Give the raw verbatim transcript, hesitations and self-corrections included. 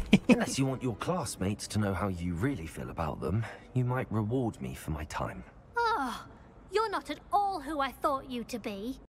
Unless you want your classmates to know how you really feel about them, you might reward me for my time. Oh, you're not at all who I thought you to be.